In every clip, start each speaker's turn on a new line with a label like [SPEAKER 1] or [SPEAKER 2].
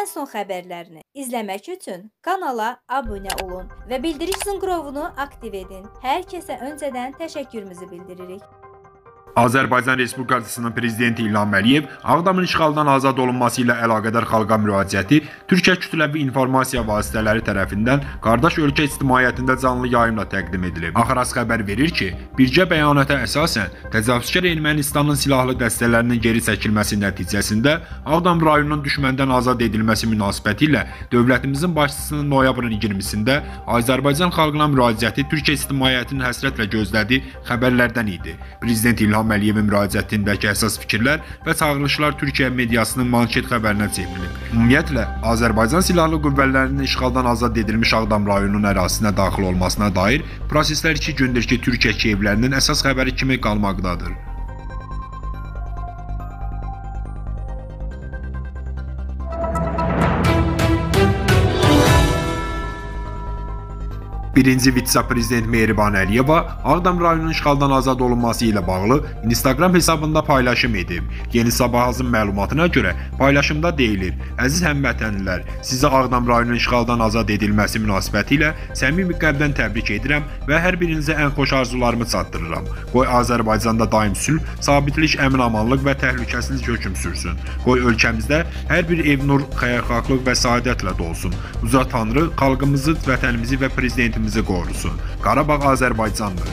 [SPEAKER 1] ən son xəbərlərini izləmək üçün kanala abunə olun və bildiriş zınqırovunu aktiv edin. Hər kəsə öncədən təşəkkürümüzü bildiririk.
[SPEAKER 2] Azərbaycan Respublikasının prezidenti İlham Əliyev Ağdamın işğaldan azad olunması ilə əlaqədar xalqa müraciəti Türkiyə kütləvi informasiya vasitələri tərəfindən qardaş ölkə ictimaiyyətində canlı yayımla təqdim edilib. Axaras xəbər verir ki, birgə bəyanata əsasən təcavüzkar Ermənistanın silahlı dəstələrinin geri çəkilməsi nəticəsində Ağdam rayonunun düşməndən azad edilməsi münasibətilə dövlətimizin başçısının noyabrın 20-sində Azərbaycan xalqına müraciəti Türkiyə ictimaiyyətinin həsrətlə gözlədiyi xəbərlərdən idi. Prezident İlham Əliyevin müraciətindəki əsas fikirlər və çağırışlar Türkiyə mediasının manşet xəbərinə çevrilib. Ümumiyyətlə, Azərbaycan silahlı qüvvələrinin işğaldan azad edilmiş Ağdam rayonunun ərazisinə daxil olmasına dair proseslər 2 gündür ki, Türkiyə Kiyevlərinin əsas xəbəri kimi qalmaqdadır. Birinci vitse-prezident Mehriban Əliyeva Ağdam rayonunun işğaldan azad olunması ilə bağlı Instagram hesabında paylaşım edib. Yeni Sabahın məlumatına görə paylaşımda deyilir: Əziz həmvətənlilər, sizə Ağdam rayonunun işğaldan azad edilməsi münasibətilə səmimi qəlbdən təbrik edirəm və hər birinizə ən xoş arzularımı çatdırıram. Qoy Azərbaycanda daim sülh, sabitlik, əmin-amanlıq və təhlükəsizlik hökm sürsün. Qoy ölkəmizdə hər bir ev nur, xeyirxahlıq və saadətlə dolsun. Uca Tanrı xalqımızı, vətənimizi və prezidentimizi qorusun. Qarabağ Azərbaycandır.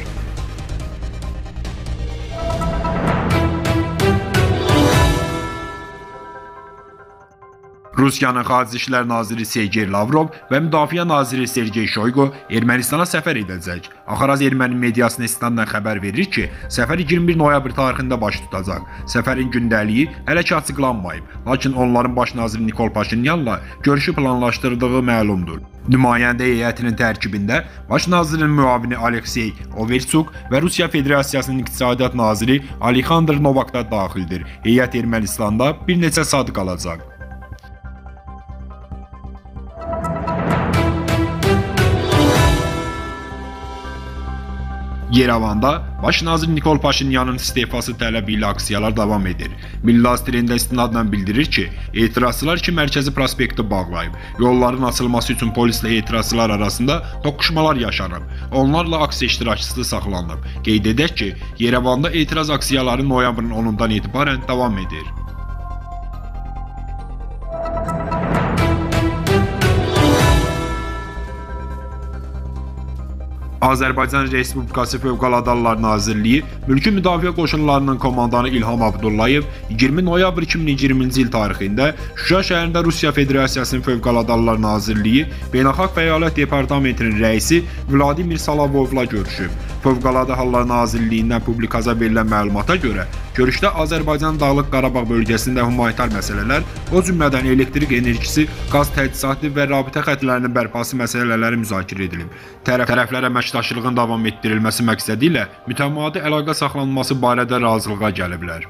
[SPEAKER 2] Rusiyanın Xarici İşlər Naziri Sergey Lavrov və Müdafiə Naziri Sergey Shoygu Ermənistana səfər edəcək. Axaraz erməni mediasına istinadən xəbər verir ki, səfər 21 noyabr tarixində baş tutacaq. Səfərin gündəliyi hələ ki açıqlanmayıb, lakin onların baş naziri Nikol Paşinyanla görüşü planlaşdırdığı məlumdur. Nümayəndə heyətinin tərkibində baş nazirin müavini Aleksey Overçuk və Rusiya Federasiyasının İqtisadiyyat naziri Alexandr Novak da daxildir. Heyət Ermənistanda bir neçə saat qalacaq. Yerevanda baş nazir Nikol Paşinyanın istefası tələbi ilə aksiyalar davam edir. Milli Astrində istinadla bildirir ki, etirazçılar iki mərkəzi prospekti bağlayıb. Yolların açılması üçün polislə etirazçılar arasında toqquşmalar yaşanıb. Onlarla aksiya iştirakçısı saxlanıb. Qeyd edək ki, Yerevanda etiraz aksiyaları noyabrın 10-dan etibarən davam edir. Azərbaycan Respublikası Fövqəladə Hallar Nazirliyi Mülki Müdafiə Qoşunlarının komandanı İlham Abdullayev 20 noyabr 2020-ci il tarixində Şuşa şəhərində Rusiya Federasiyasının Fövqəladə Hallar Nazirliyi Beynəlxalq Fəaliyyət Departamentinin rəisi Vladimir Salavovla görüşüb. Fövqəladə Hallar Nazirliyindən publikasiya verilən məlumata görə, görüşdə Azərbaycan Dağlıq Qarabağ bölgəsində humanitar məsələlər, o cümlədən elektrik enerjisi, qaz təchizatı və rabitə xətlərinin bərpası məsələləri müzakirə edilib. Tərəflər əməkdaşlığın davam etdirilməsi məqsədi ilə mütəmadi əlaqə saxlanılması barədə razılığa gəliblər.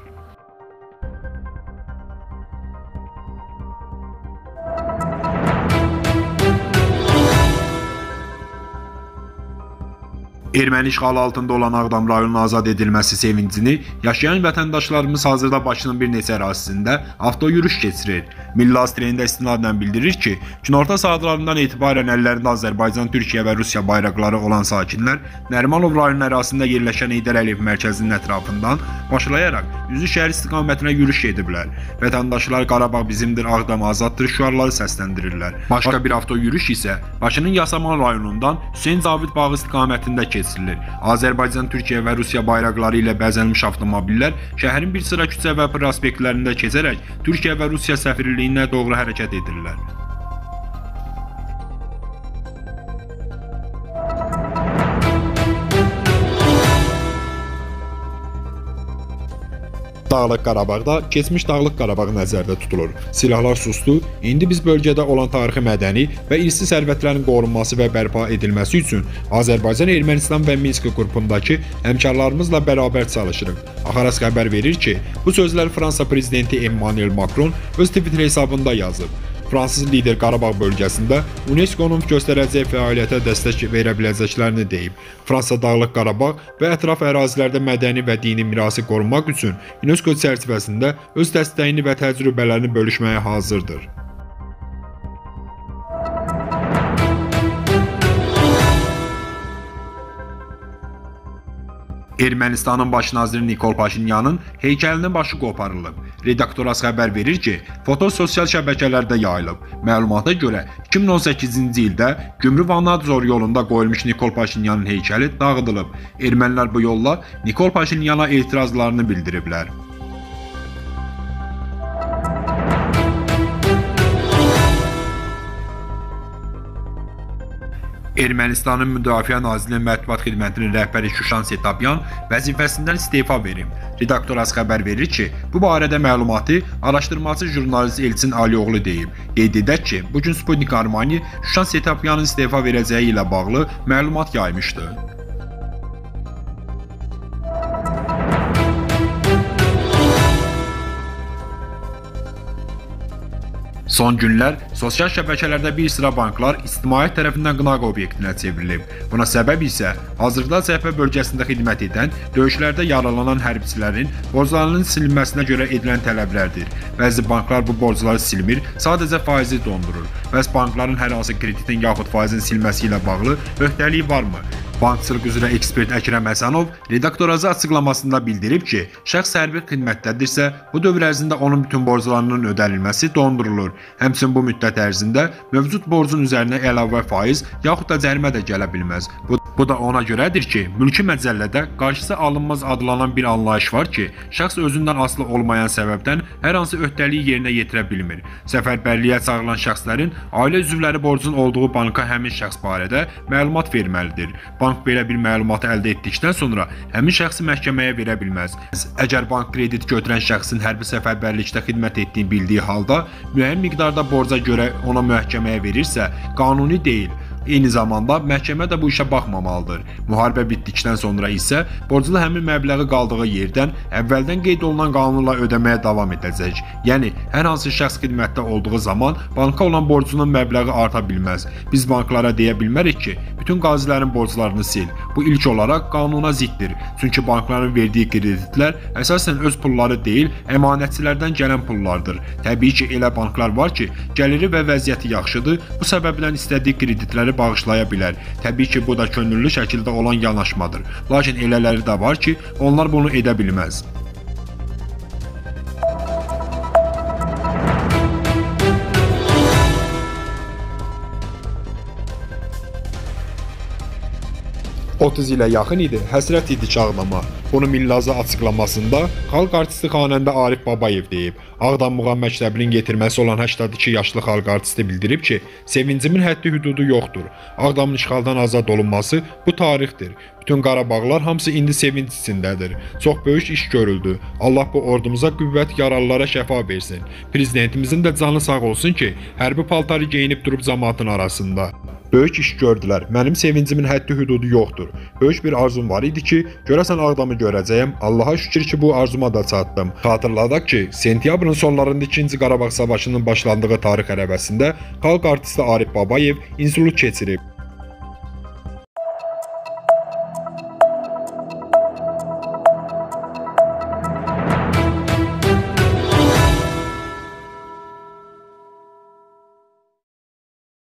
[SPEAKER 2] Erməni işğalı altında olan Ağdam rayonunun azad edilməsi sevincini yaşayan vətəndaşlarımız hazırda Bakının bir neçə ərazisində avtoyürüş keçirir. Milli Astrində istinadən bildirir ki, günorta saatlarından etibarən əllərində Azərbaycan, Türkiyə və Rusiya bayraqları olan sakinlər Nərimanov rayonunun ərazisində yerləşən Heydər Əliyev mərkəzinin ətrafından başlayaraq Üzü şəhər istiqamətinə yürüş ediblər. Vətəndaşlar Qarabağ bizimdir, Ağdam azaddır şüarları səsləndirirlər. Başqa bir avtoyürüş isə Bakının Yasamal rayonundan Hüseyn Cavid bağı istiqamətində keçirilir. Azərbaycan, Türkiyə və Rusiya bayraqları ilə bəzənmiş avtomobillər şəhərin bir sıra küçə və prospektlərində keçərək Türkiyə və Rusiya səfirliyinə doğru hərəkət edirlər. Dağlıq Qarabağda keçmiş Dağlıq Qarabağ nəzərdə tutulur. Silahlar susdu, indi biz bölgədə olan tarixi mədəni və irsi sərvətlərin qorunması və bərpa edilməsi üçün Azərbaycan, Ermənistan və Minsk qrupundakı həmkarlarımızla bərabər çalışırıq. Axaras xəbər verir ki, bu sözlər Fransa prezidenti Emmanuel Macron öz Twitter hesabında yazıb. Fransız lider Qarabağ bölgəsində UNESCO-nun göstərəcəyi fəaliyyətə dəstək verə biləcəklərini deyib. Fransa Dağlıq Qarabağ və ətraf ərazilərdə mədəni və dini mirası qorunmaq üçün UNESCO çərçivəsində öz dəstəyini və təcrübələrini bölüşməyə hazırdır. Ermənistanın baş naziri Nikol Paşinyanın heykəlinin başı qoparılıb. Redaktoras xəbər verir ki, foto sosial şəbəkələrdə yayılıb. Məlumata görə 2018-ci ildə Gümrük-Vanadzor yolunda qoyulmuş Nikol Paşinyanın heykəli dağıdılıb. Ermənilər bu yolla Nikol Paşinyana etirazlarını bildiriblər. Ermənistanın Müdafiə Nazirliyinin mətbuat xidmətinin rəhbəri Şuşan Setapyan vəzifəsindən istefa verib. Redaktoras xəbər verir ki, bu barədə məlumatı araşdırmacı jurnalist Elçin Alioğlu deyib. Qeyd edək ki, bugün Sputnik Armani Şuşan Setapyanın istefa verəcəyi ilə bağlı məlumat yaymışdı. Son günlər sosial şəbəkələrdə bir sıra banklar ictimaiyyət tərəfindən qınaq obyektinə çevrilib. Buna səbəb isə hazırda cəbhə bölgəsində xidmət edən, döyüşlərdə yaralanan hərbiçilərin borclarının silinməsinə görə edilən tələblərdir. Bəzi banklar bu borcları silmir, sadəcə faizi dondurur. Bəs bankların hər hansı kreditin yaxud faizin silməsi ilə bağlı öhdəliyi varmı? Bankçılıq üzrə ekspert Əkrəm Həsənov redaktoraza açıqlamasında bildirib ki, şəxs hərbi xidmətdədirsə, bu dövr ərzində onun bütün borclarının ödənilməsi dondurulur. Həmçinin bu müddət ərzində mövcud borcun üzərinə əlavə faiz yaxud da cərimə də gələ bilməz. Bu da ona görədir ki, mülki məcəllədə qarşısı alınmaz adlanan bir anlayış var ki, şəxs özündən asılı olmayan səbəbdən hər hansı öhdəliyi yerinə yetirə bilmir. Səfərbərliyə çağırılan şəxslərin ailə üzvləri borcun olduğu banka həmin şəxs barədə məlumat verməlidir. Bank belə bir məlumatı əldə etdikdən sonra həmin şəxsi məhkəməyə verə bilməz. Əgər bank kredit götürən şəxsin hərbi səfərbərlikdə xidmət etdiyini bildiyi halda müəyyən miqdarda borca görə ona məhkəməyə verirsə, qanuni deyil. Eyni zamanda məhkəmə də bu işə baxmamalıdır. Müharibə bitdikdən sonra isə borclu həmin məbləği qaldığı yerdən əvvəldən qeyd olunan qanunla ödəməyə davam edəcək. Yəni, hər hansı şəxs xidmətdə olduğu zaman banka olan borcunun məbləği arta bilməz. Biz banklara deyə bilmərik ki, bütün qazilərin borclarını sil. Bu ilk olaraq qanuna ziddir. Çünki bankların verdiyi kreditlər əsasən öz pulları deyil, əmanətçilərdən gələn pullardır. Təbii ki, elə banklar var ki, gəliri və vəziyyəti yaxşıdır, bu səbəbdən istədiyi kreditləri bağışlaya bilər. Təbii ki, bu da könüllü şəkildə olan yanaşmadır. Lakin elələri də var ki, onlar bunu edə bilməz. "30 ilə yaxın idi, həsrət idi ki ağlama." Bunu Millaza açıqlamasında xalq artisti xanəndə Arif Babayev deyib. Ağdam Muğam Məktəbinin yetirməsi olan 82 yaşlı xalq artisti bildirib ki, sevincimin həddi hüdudu yoxdur. Ağdamın işğaldan azad olunması bu tarixdir. Bütün Qarabağlar hamısı indi sevinç içindədir. Çox böyük iş görüldü. Allah bu ordumuza qüvvət, yaralılara şəfa versin. Prezidentimizin də canı sağ olsun ki, hərbi paltarı geyinib durub cəmaatın arasında. Böyük iş gördülər. Mənim sevincimin həddi hüdudu yoxdur. Böyük bir arzum var idi ki, görəsən Ağdamı görəcəyəm. Allaha şükür ki, bu arzuma da çatdım. Xatırladaq ki, sentyabrın sonlarında 2-ci Qarabağ savaşının başlandığı tarix ərəfəsində xalq artisti Arif Babayev insulit keçirib.